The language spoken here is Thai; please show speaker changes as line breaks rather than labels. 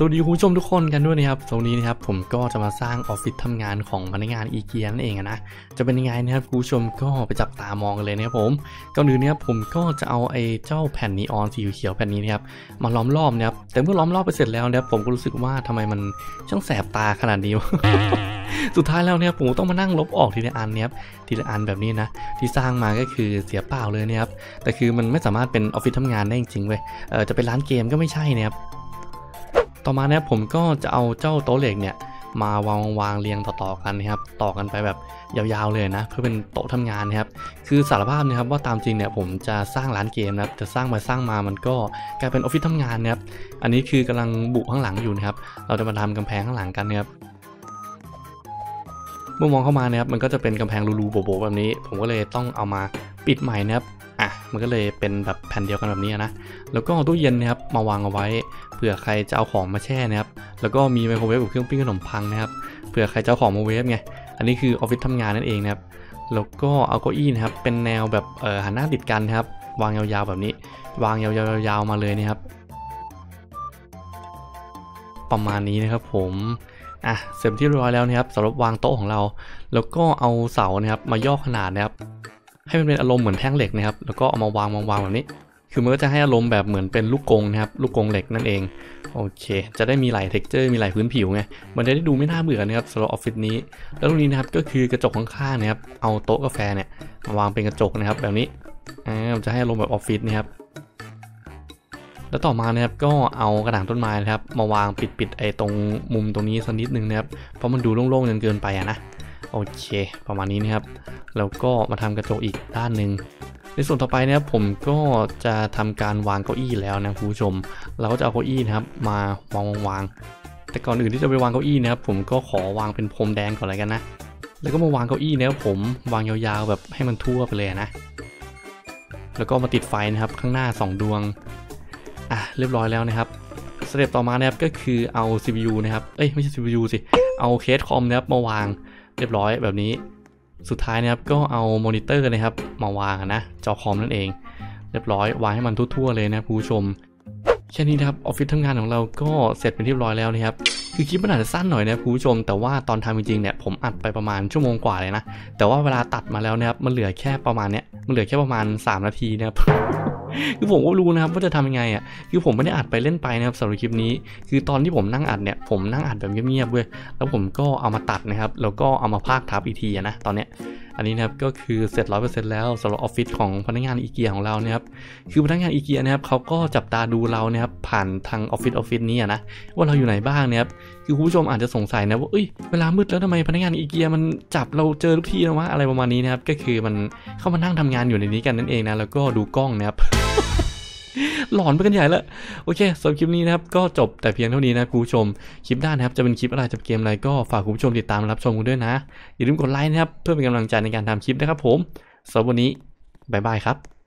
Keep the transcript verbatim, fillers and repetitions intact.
สวัสดีคุณผู้ชมทุกคนกันด้วยนะครับตรงนี้นะครับผมก็จะมาสร้างออฟฟิศทำงานของพนักงานอีเกียนั่นเองนะจะเป็นยังไงนะครับคุณผู้ชมก็ไปจับตามองกันเลยนะครับผมก่อนอื่นนะครับผมก็จะเอาไอ้เจ้าแผ่นนีออนสีเขียวแผ่นนี้นะครับมาล้อมรอบนะครับแต่เมื่อล้อมรอบไปเสร็จแล้วนะครับผมก็รู้สึกว่าทำไมมันช่างแสบตาขนาดนี้ สุดท้ายแล้วเนี่ยผมต้องมานั่งลบออกทีละอันนะครับทีละอันแบบนี้นะที่สร้างมาก็คือเสียเปล่าเลยนะครับแต่คือมันไม่สามารถเป็นออฟฟิศทำงานได้จริงๆเว้ยเออจะเป็นร้านเกมก็ไม่ใช่นะครับต่อมาเนี่ยผมก็จะเอาเจ้าโต๊ะเหล็กเนี่ยมาวางวางเรียงต่อๆกันนะครับต่อกันไปแบบยาวๆเลยนะเพื่อเป็นโต๊ะทำงานนะครับคือสารภาพนะครับว่าตามจริงเนี่ยผมจะสร้างร้านเกมนะครับจะสร้างมาสร้างมามันก็กลายเป็นออฟฟิศทำงานนะครับอันนี้คือกำลังบุข้างหลังอยู่นะครับเราจะมาทำกำแพงข้างหลังกันนะครับเมื่อมองเข้ามานะครับมันก็จะเป็นกำแพงรูๆโบๆแบบนี้ผมก็เลยต้องเอามาปิดใหม่นะครับอ่ะมันก็เลยเป็นแบบแผ่นเดียวกันแบบนี้นะแล้วก็ตู้เย็นนะครับมาวางเอาไว้เผื่อใครจะเอาของมาแช่นะครับแล้วก็มีไมโครเวฟกับเครื่องปิ้งขนมปังนะครับเผื่อใครจะเอาของมาเวฟไงอันนี้คือออฟฟิศทำงานนั่นเองนะครับแล้วก็เอาเก้าอี้นะครับเป็นแนวแบบเอ่อหันหน้าติดกันนะครับวางยาวๆแบบนี้วางยาวๆๆมาเลยนะครับประมาณนี้นะครับผมอ่ะเสร็จที่เรียบร้อยแล้วนะครับสำหรับวางโต๊ะของเราแล้วก็เอาเสานะครับมาย่อขนาดนะครับให้มันเป็นอารมณ์เหมือนแท่งเหล็กนะครับแล้วก็เอามาวางวางๆแบบนี้คือมันก็จะให้อารมณ์แบบเหมือนเป็นลูกกรงนะครับลูกกรงเหล็กนั่นเองโอเคจะได้มีหลายเท็กเจอร์มีหลายพื้นผิวไงมันจะได้ดูไม่น่าเบื่อนะครับสำหรับออฟฟิศนี้แล้วตรงนี้นะครับก็คือกระจกข้างๆนะครับเอาโต๊ะกาแฟเนี่ยมาวางเป็นกระจกนะครับแบบนี้อ่าจะให้อารมณ์แบบออฟฟิศนะครับแล้วต่อมานะครับก็เอากระถางต้นไม้นะครับมาวางปิดๆไอ้ตรงมุมตรงนี้สักนิดนึงนะครับเพราะมันดูโล่งๆจนเกินไปอะนะโอเคประมาณนี้นะครับแล้วก็มาทำกระจกอีกด้านหนึ่งในส่วนต่อไปนะครับผมก็จะทำการวางเก้าอี้แล้วนะคุณผู้ชมเราก็จะเอาเก้าอี้นะครับมาวางวางแต่ก่อนอื่นที่จะไปวางเก้าอี้นะครับผมก็ขอวางเป็นพรมแดงก่อนเลยกันนะแล้วก็มาวางเก้าอี้นะครับผมวางยาวๆแบบให้มันทั่วไปเลยนะแล้วก็มาติดไฟนะครับข้างหน้าสองดวงอ่ะเรียบร้อยแล้วนะครับสเต็ปต่อมานะครับก็คือเอา ซี พี ยู นะครับเอ้ยไม่ใช่ ซี พี ยู สิเอาเคสคอมนะครับมาวางเรียบร้อยแบบนี้สุดท้ายนะครับก็เอามอนิเตอร์นะครับมาวางนะจอคอมนั่นเองเรียบร้อยวางให้มันทั่วๆเลยนะผู้ชมแค่นี้นะครับออฟฟิศทำงานของเราก็เสร็จเป็นที่เรียบร้อยแล้วนะครับคือคลิปมันอาจจะสั้นหน่อยนะผู้ชมแต่ว่าตอนทำจริงๆเนี่ยผมอัดไปประมาณชั่วโมงกว่าเลยนะแต่ว่าเวลาตัดมาแล้วนะครับมันเหลือแค่ประมาณเนี้ยมันเหลือแค่ประมาณสามนาทีนะครับ คือผมก็รู้นะครับว่าจะทำยังไงอ่ะคือผมไม่ได้อัดไปเล่นไปนะครับสำหรับคลิปนี้คือตอนที่ผมนั่งอัดเนี่ยผมนั่งอัดแบบเงียบๆเว้ยแล้วผมก็เอามาตัดนะครับแล้วก็เอามาพากทับอีกทีนะตอนเนี้ยอันนี้นะครับก็คือเสร็จ ร้อยเปอร์เซ็นต์ แล้วสำหรับออฟฟิศของพนักงานอีเกียของเรานะครับคือพนักงานอีเกียนะครับเขาก็จับตาดูเรานะครับผ่านทางออฟฟิศออฟฟิศนี้นะว่าเราอยู่ไหนบ้างนะครับคือคุณผู้ชมอาจจะสงสัยนะว่าเอ้ยเวลามืดแล้วทำไมพนักงานอีเกียมันจับเราเจอทุกทีนะวะอะไรประมาณนี้นะครับก็คือมันเข้ามานั่งทำงานอยู่ในนี้กันนั่นเองนะแล้วก็ดูกล้องนะครับ หลอนไปกันใหญ่แล้วโอเคสำหรับคลิปนี้นะครับก็จบแต่เพียงเท่านี้นะคุณผู้ชมคลิปหน้านะครับจะเป็นคลิปอะไรจะเป็นเกมอะไรก็ฝากคุณผู้ชมติดตามรับชมกันด้วยนะอย่าลืมกดไลค์นะครับเพื่อเป็นกำลังใจในการทำคลิปนะครับผมสำหรับวันนี้บ๊ายบายครับ